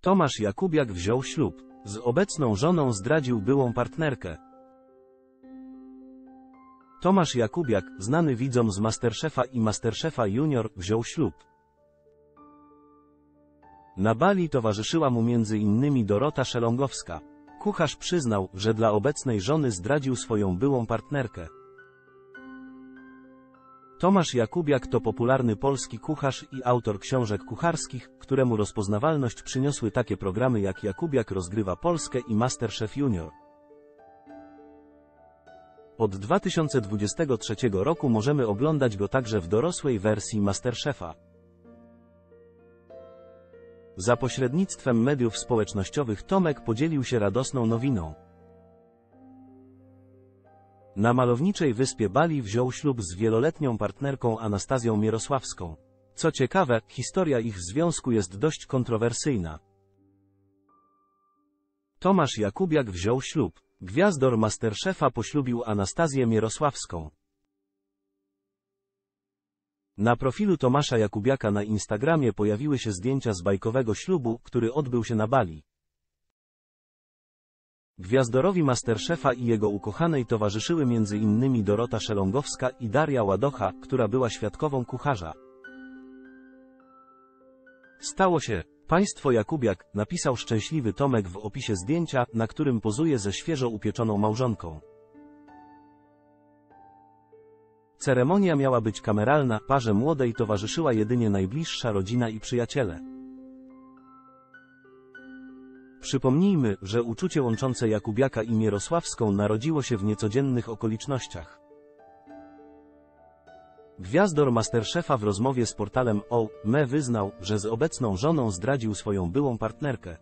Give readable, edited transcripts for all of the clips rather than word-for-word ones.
Tomasz Jakubiak wziął ślub. Z obecną żoną zdradził byłą partnerkę. Tomasz Jakubiak, znany widzom z MasterChefa i MasterChefa Junior, wziął ślub. Na Bali towarzyszyła mu m.in. Dorota Szelongowska. Kucharz przyznał, że dla obecnej żony zdradził swoją byłą partnerkę. Tomasz Jakubiak to popularny polski kucharz i autor książek kucharskich, któremu rozpoznawalność przyniosły takie programy jak Jakubiak rozgrywa Polskę i MasterChef Junior. Od 2023 roku możemy oglądać go także w dorosłej wersji MasterChefa. Za pośrednictwem mediów społecznościowych Tomek podzielił się radosną nowiną. Na malowniczej wyspie Bali wziął ślub z wieloletnią partnerką Anastazją Mierosławską. Co ciekawe, historia ich związku jest dość kontrowersyjna. Tomasz Jakubiak wziął ślub. Gwiazdor MasterChefa poślubił Anastazję Mierosławską. Na profilu Tomasza Jakubiaka na Instagramie pojawiły się zdjęcia z bajkowego ślubu, który odbył się na Bali. Gwiazdorowi MasterChefa i jego ukochanej towarzyszyły m.in. Dorota Szelongowska i Daria Ładocha, która była świadkową kucharza. Stało się. Państwo Jakubiak, napisał szczęśliwy Tomek w opisie zdjęcia, na którym pozuje ze świeżo upieczoną małżonką. Ceremonia miała być kameralna, parze młodej towarzyszyła jedynie najbliższa rodzina i przyjaciele. Przypomnijmy, że uczucie łączące Jakubiaka i Mierosławską narodziło się w niecodziennych okolicznościach. Gwiazdor MasterChefa w rozmowie z portalem O.me wyznał, że z obecną żoną zdradził swoją byłą partnerkę.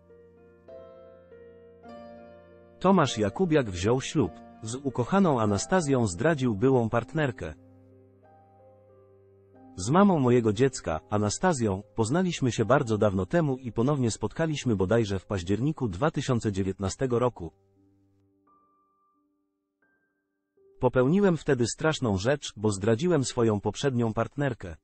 Tomasz Jakubiak wziął ślub. Z ukochaną Anastazją zdradził byłą partnerkę. Z mamą mojego dziecka, Anastazją, poznaliśmy się bardzo dawno temu i ponownie spotkaliśmy bodajże w październiku 2019 roku. Popełniłem wtedy straszną rzecz, bo zdradziłem swoją poprzednią partnerkę.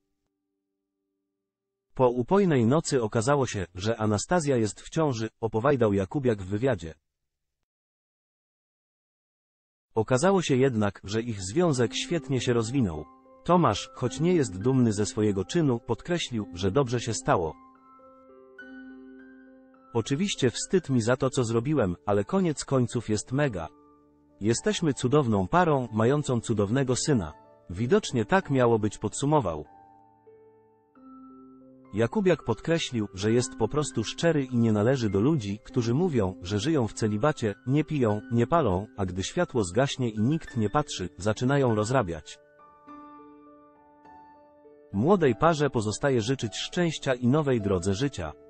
Po upojnej nocy okazało się, że Anastazja jest w ciąży, opowiadał Jakubiak w wywiadzie. Okazało się jednak, że ich związek świetnie się rozwinął. Tomasz, choć nie jest dumny ze swojego czynu, podkreślił, że dobrze się stało. Oczywiście wstyd mi za to, co zrobiłem, ale koniec końców jest mega. Jesteśmy cudowną parą, mającą cudownego syna. Widocznie tak miało być, podsumował. Jakubiak podkreślił, że jest po prostu szczery i nie należy do ludzi, którzy mówią, że żyją w celibacie, nie piją, nie palą, a gdy światło zgaśnie i nikt nie patrzy, zaczynają rozrabiać. Młodej parze pozostaje życzyć szczęścia i nowej drodze życia.